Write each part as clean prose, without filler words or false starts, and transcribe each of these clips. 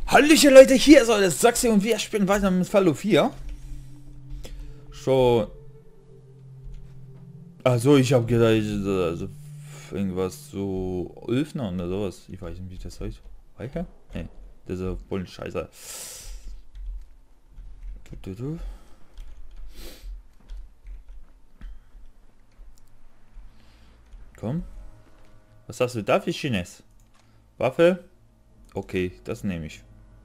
Hallöchen Leute, hier ist alles Sachse und wir spielen weiter mit Fallout 4. Schon. Also ich habe gedacht, also irgendwas so Öffner oder sowas. Ich weiß nicht, wie das heißt. Weiter? Nee, das ist voll scheiße. Komm. Was hast du da für Chines? Waffe? Okay, das nehme ich.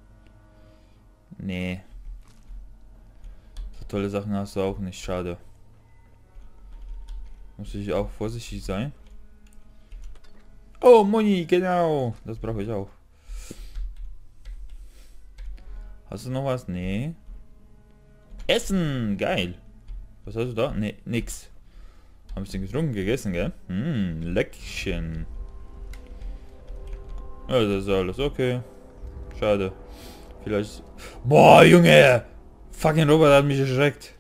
Nee. So tolle Sachen hast du auch nicht, schade. Muss ich auch vorsichtig sein. Oh, Moni, genau. Das brauche ich auch. Hast du noch was? Nee. Essen, geil. Was hast du da? Nee, nix. Hab ich den getrunken, gegessen, gell? Leckchen. Ja, das ist alles okay. Schade. Vielleicht... Boah, Junge! Fucking Robert hat mich erschreckt.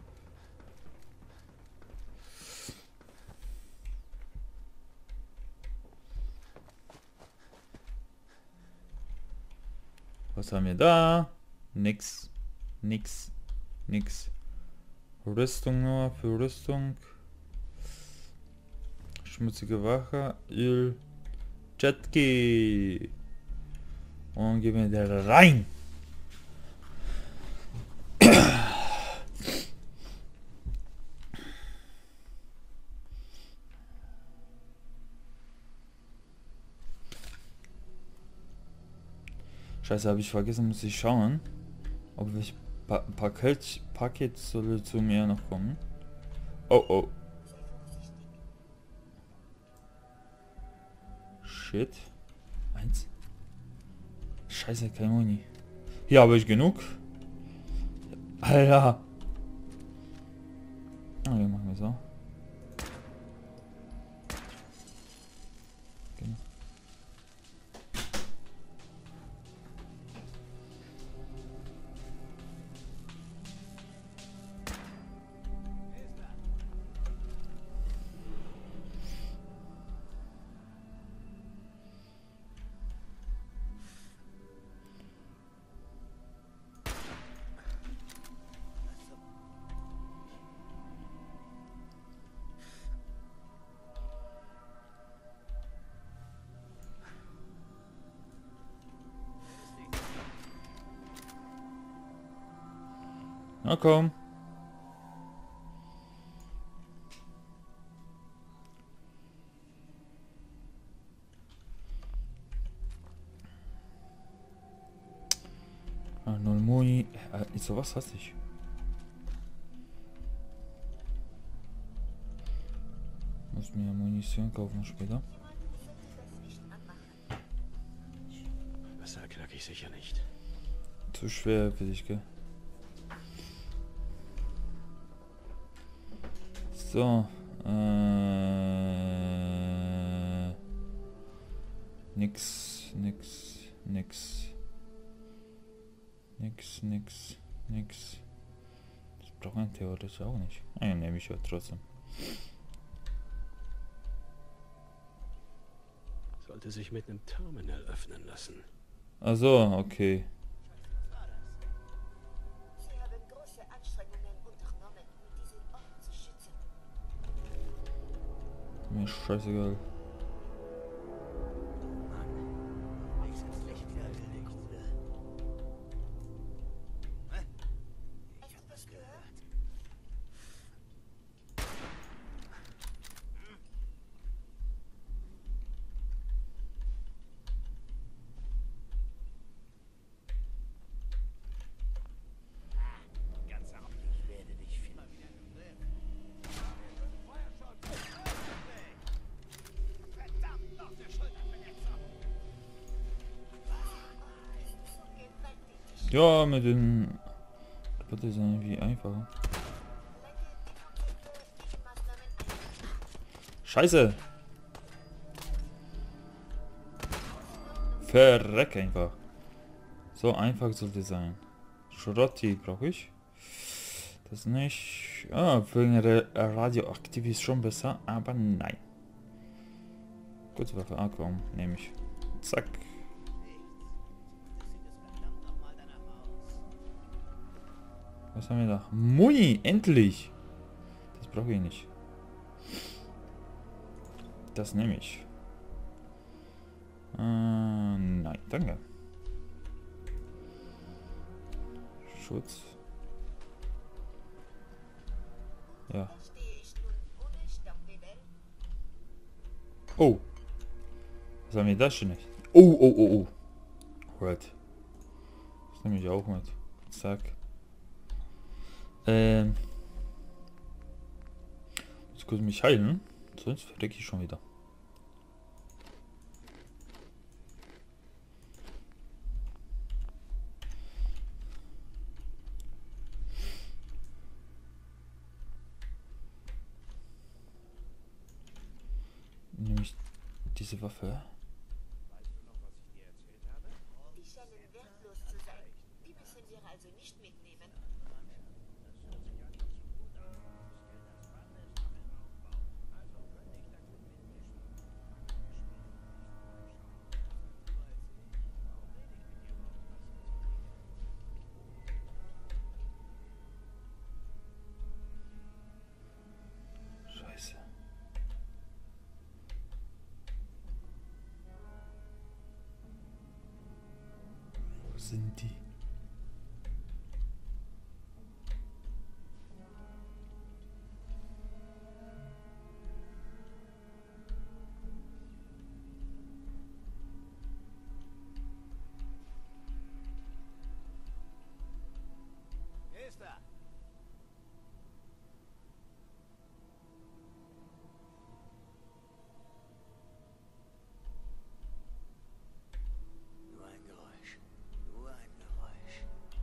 Was haben wir da? Nix. Nix. Nix. Rüstung nur für Rüstung. Schmutzige Wache. Öl. Jetski. Und gehen wir da rein. Scheiße, habe ich vergessen, muss ich schauen, ob ich Paket soll zu mir noch kommen. Oh oh. Shit. Eins. Scheiße, kein Moni. Hier habe ich genug. Alter. Okay, machen wir so. Genau. Na komm. Ah, null Moni. Sowas hasse ich. Muss mir Munition kaufen später. Besser knack ich sicher nicht. Zu schwer für dich, gell? So, nix. Das braucht man theoretisch auch nicht. Ja, nehme ich ja trotzdem. Sollte sich mit einem Terminal öffnen lassen. Also, okay. Sie haben große Anstrengungen unternommen, um diesen Ort zu schützen. Mir scheißegal. Mann, ich sind schlecht fertig, Bruder. Ich hab was gehört. Ganz auf, ich werde dich finden. Verdammt, noch eine Schulterverletzung. So gewaltig. Ja, mit den... Das ist irgendwie einfacher. Scheiße! Verreck einfach. So einfach sollte es sein. Schrotti brauche ich. Das nicht. Ah, wegen radioaktiv ist schon besser, aber nein. Gute Waffe, komm, nehme ich. Zack. Was haben wir da? Muni, endlich! Das brauche ich nicht. Das nehme ich. Nein, danke. Schutz. Ja. Verstehe ich nun ohne Stoppbedell? Oh. Was haben wir das schon nicht? Oh, oh, oh, oh. Right. Das nehme ich auch mit. Zack. Jetzt kurz mich heilen. Sonst verrecke ich schon wieder. Nehme ich diese Waffe. Die scheinen wertlos zu sein. Die müssen wir also nicht mitnehmen. Scheiße. Wo sind die? Wer ist da? Nur ein Geräusch. Nur ein Geräusch.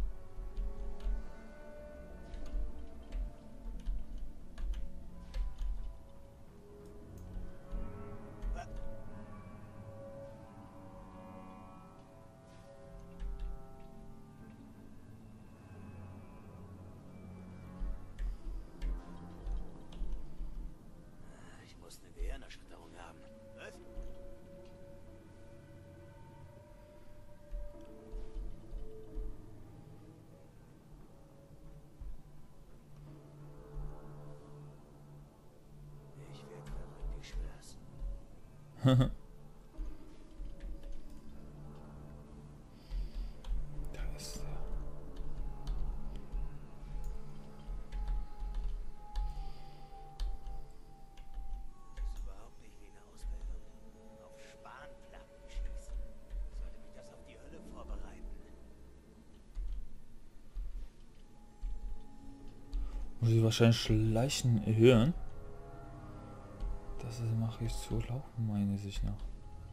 Ich muss eine Gehirnerschütterung haben. Was? Ich werde verrückt, ich schwör's. Da ist er. Das ist überhaupt nicht wie eine Ausbildung. Auf Spanplatten schießen. Sollte mich das auf die Hölle vorbereiten. Muss ich wahrscheinlich Leichen hören. Das mache ich zu laufen, meine ich nach.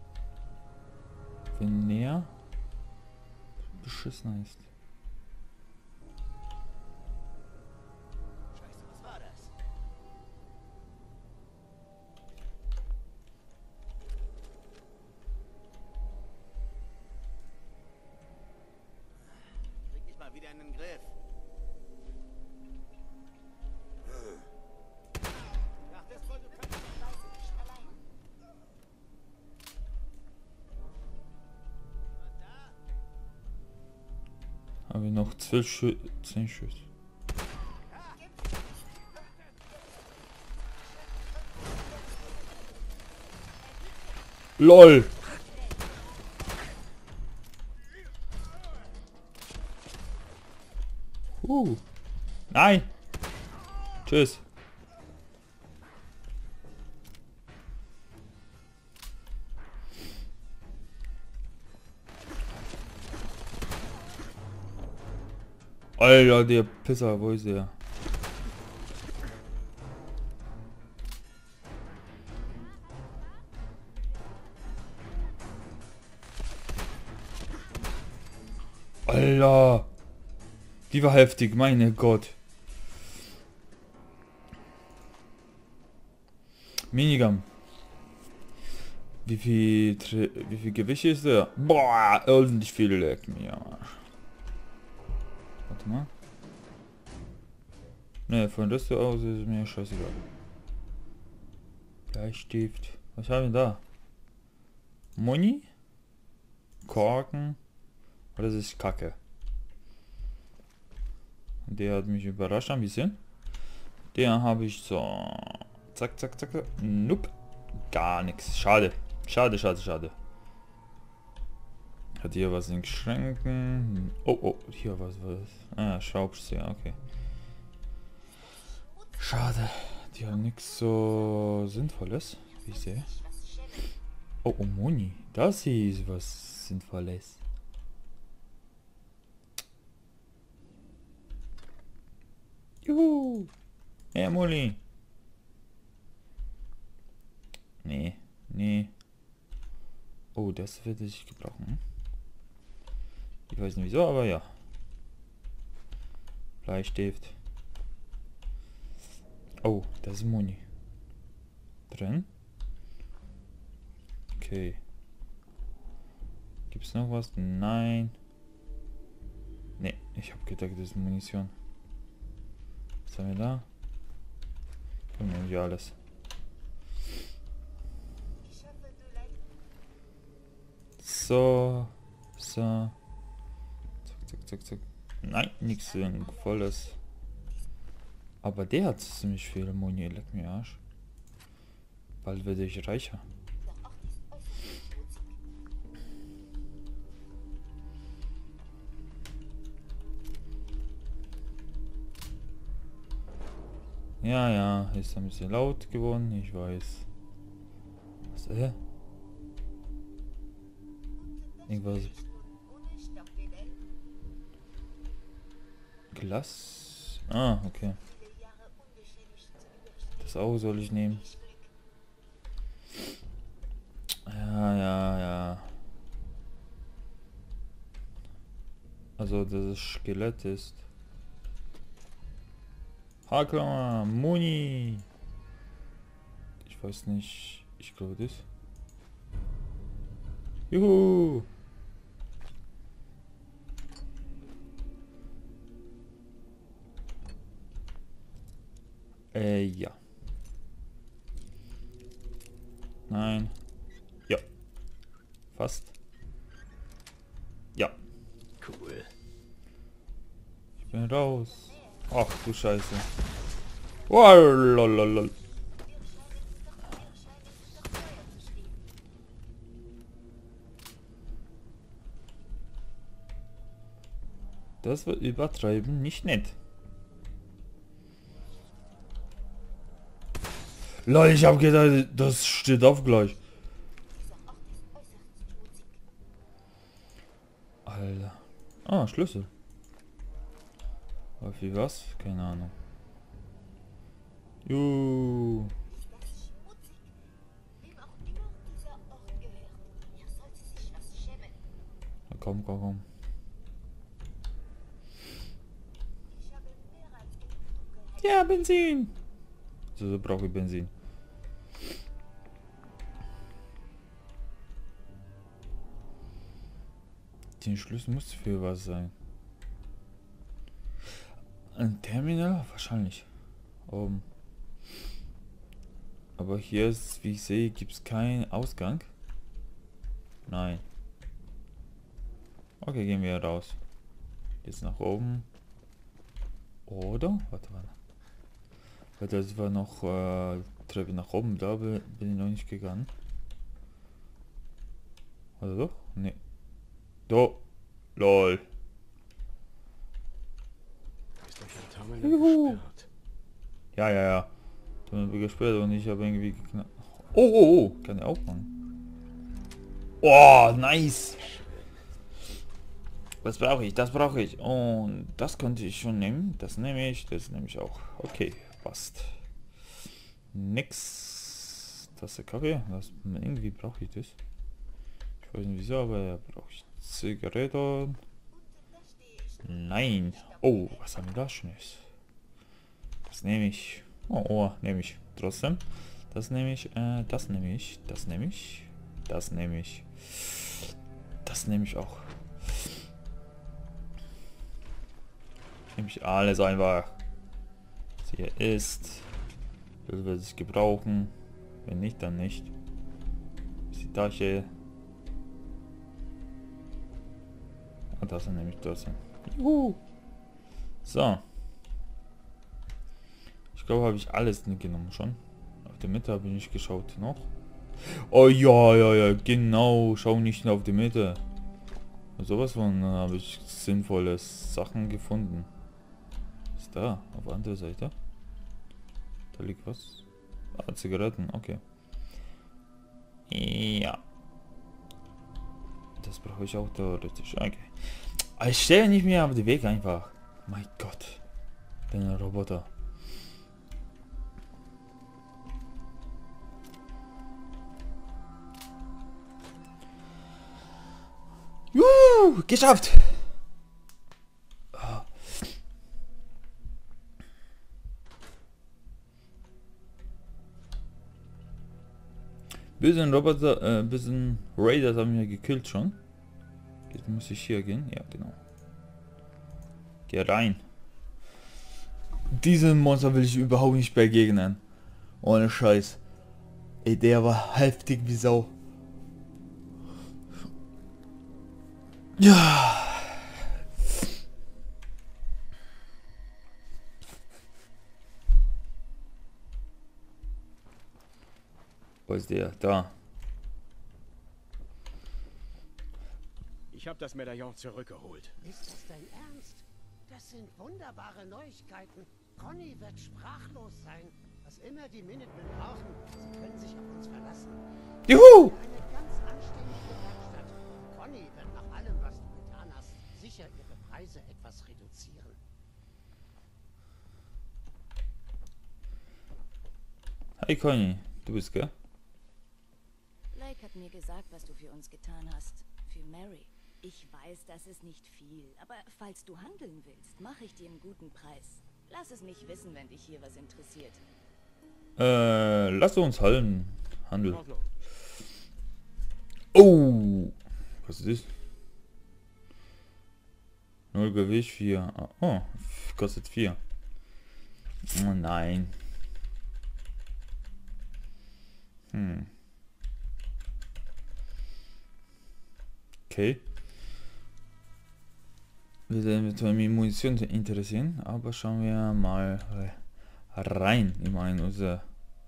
Wenn näher beschissener ist. Scheiße, was war das? Krieg ich mal wieder in den Griff. Dachtest wohl, du kannst... Weise nicht allein. Da? Habe ich noch 10 Schuss. LOL! Nein! Tschüss! Alter, der Pisser, wo ist er? Alter! Die war heftig, meine Gott. Minigun. Wie viel Gewicht ist der? Boah, ordentlich viel, leck mir am Arsch. Warte mal. Ne, von das aus ist mir scheißegal. Bleistift. Was haben wir da? Muni? Korken? Oder das ist Kacke? Der hat mich überrascht ein bisschen. Der habe ich so... Zack, zack, zack. Nope. Gar nichts. Schade. Schade, schade, schade. Hat hier was in Schränken? Oh, oh, hier was. Ah, Schraubzieher, okay. Schade. Die haben nichts so Sinnvolles, wie ich sehe. Oh, oh, Moni. Das hier ist was Sinnvolles. Juhu. Hey, Moni. Nee, nee. Oh, das werde ich gebrauchen. Ich weiß nicht wieso, aber ja. Bleistift. Oh, das ist Moni. Drin. Okay. Gibt's noch was? Nein. Nee, ich habe gedacht, das ist Munition. Was haben wir da? Und nehmen wir alles. So. So. Zack, zack, zack, zack. Nein, nichts Volles. Aber der hat ziemlich viele Moni, leck mir Arsch. Bald werde ich reicher. Ja, ja, ist ein bisschen laut geworden, ich weiß. Was, irgendwas. Glas? Ah, okay. Das auch soll ich nehmen. Ja, ja, ja. Also das Skelett ist. Hacker, Muni. Ich weiß nicht. Ich glaube das. Juhu. Ja. Nein. Ja. Fast. Ja. Cool. Ich bin raus. Ach du Scheiße. Oh, lololol. Das wird übertreiben nicht nett. Lol, ich hab gedacht, das steht auf gleich. Alter. Ah, Schlüssel. Aber für was? Keine Ahnung. Juhu. Na, komm, komm, komm. Ja, Benzin. So brauche ich Benzin. Den Schlüssel muss für was sein. Ein Terminal? Wahrscheinlich. Aber hier ist, wie ich sehe, gibt es keinen Ausgang. Nein. Okay, gehen wir raus. Jetzt nach oben. Oder? Warte mal. Weil das war noch Treppe nach oben. Da bin ich noch nicht gegangen. Oder doch? Nee. Do. Lol. Juhu. Ja, ja, ja. Dann wird gesperrt und ich habe irgendwie geknackt. Oh, oh, oh. Kann ich auch machen. Oh, nice. Was brauche ich? Das brauche ich. Und das könnte ich schon nehmen. Das nehme ich. Das nehme ich auch. Okay, passt. Nix. Tasse Kaffee. Das, irgendwie brauche ich das. Ich weiß nicht wieso, aber brauche ich Zigaretten. Nein. Oh, was haben wir da Schönes? Das nehme ich. Oh, oh, nehme ich. Trotzdem. Das nehme ich. Das nehme ich. Das nehme ich. Das nehme ich. Das nehme ich auch. Nehme ich alles einfach. Was hier ist. Das werde ich gebrauchen. Wenn nicht, dann nicht. Die Tasche. Und das nehme ich das. Juhu. So. glaube, habe ich alles nicht genommen schon. Auf der Mitte habe ich nicht geschaut noch. Oh ja, ja, ja, genau. Schau nicht nur auf die Mitte. Sowas von habe ich sinnvolle Sachen gefunden. Ist da, auf der anderen Seite. Da liegt was. Ah, Zigaretten, okay. Ja. Das brauche ich auch theoretisch. Okay. Aber ich stehe nicht mehr auf den Weg einfach. Mein Gott. Bin ein Roboter. Juhu, geschafft! Ah. Bisschen Roboter, bisschen Raiders haben wir gekillt schon. Jetzt muss ich hier gehen. Ja, genau. Geh rein. Diesem Monster will ich überhaupt nicht begegnen. Ohne Scheiß. Ey, der war heftig wie Sau. Ja. Wo ist der? Da. Ich habe das Medaillon zurückgeholt. Ist das dein Ernst? Das sind wunderbare Neuigkeiten. Conny wird sprachlos sein. Was immer die Minutemen brauchen, sie können sich auf uns verlassen. Juhu! Eine ganz anständige Werkstatt. Conny wird nach allem, was du getan hast, sicher ihre Preise etwas reduzieren. Hi Conny, du bist gell? Blake hat mir gesagt, was du für uns getan hast. Für Mary. Ich weiß, das ist nicht viel, aber falls du handeln willst, mache ich dir einen guten Preis. Lass es mich wissen, wenn dich hier was interessiert. Lass uns handeln. In Ordnung. Oh! Was ist das? 0 Gewicht, 4. Oh, kostet 4. Oh nein. Okay. Wir sind mit Munition interessieren, aber schauen wir mal rein. Ich meine, unser...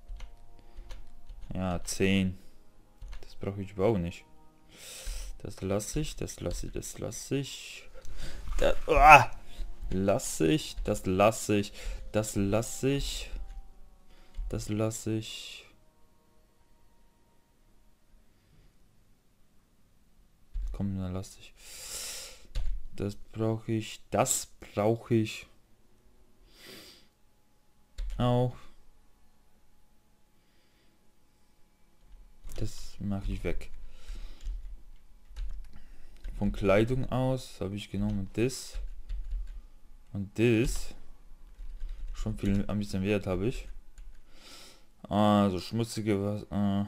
Ja, 10. Das brauche ich überhaupt nicht. Das lasse ich, das lasse ich, das lasse ich. Das lasse ich, das lasse ich, das lasse ich. Das lasse ich. Komm, dann lasse ich. Das brauche ich. Das brauche ich. Auch. Das mache ich weg. Von Kleidung aus habe ich genommen das. Und das. Schon viel ein bisschen Wert habe ich. Also schmutzige was.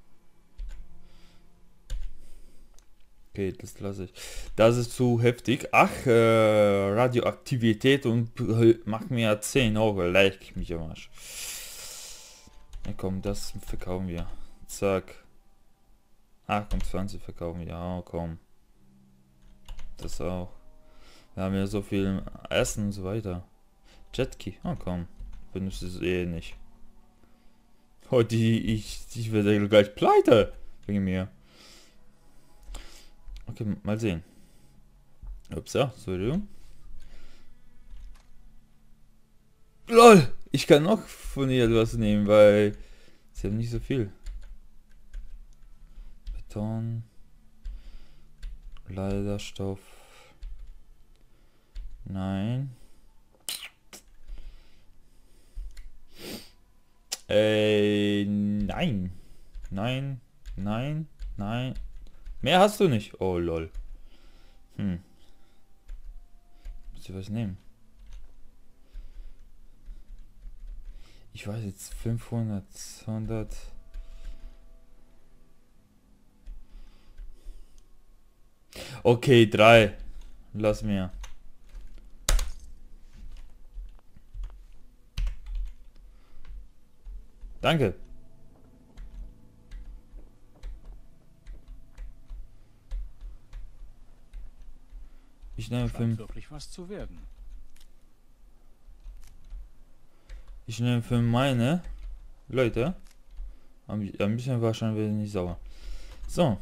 Okay, das lasse ich. Das ist zu heftig. Ach, Radioaktivität und macht mir 10 Euro. Leck mich am Arsch. Ja, komm, das verkaufen wir. Zack. 28 verkaufen wir. Ja, komm. Das auch. Wir haben ja so viel Essen und so weiter. Jetski. Oh, komm. Benutze es eh nicht. Oh, ich werde gleich pleite. Wegen mir. Okay, mal sehen. Upsa, sorry. LOL! Ich kann noch von ihr etwas nehmen, weil sie haben nicht so viel. Beton. Lederstoff. Nein. Nein. Nein. Nein. Nein. Mehr hast du nicht. Oh lol. Muss ich was nehmen? Ich weiß jetzt 500, 100. Okay, 3. Lass mir. Danke. Ich nehme Scheint 5. wirklich was zu werden. Ich nehme für meine Leute. Ein bisschen wahrscheinlich werde ich nicht sauer. So.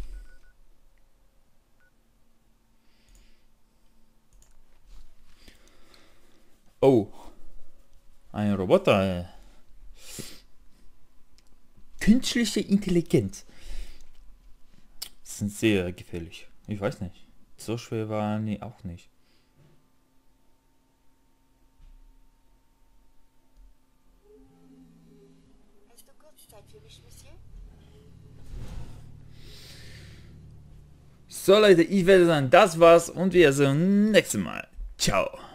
Oh. Ein Roboter. Künstliche Intelligenz. Das sind sehr gefährlich. Ich weiß nicht. So schwer war die auch nicht. Hast du kurz Zeit für mich, Monsieur? So Leute, ich werde sagen, das war's und wir sehen uns nächstes Mal. Ciao.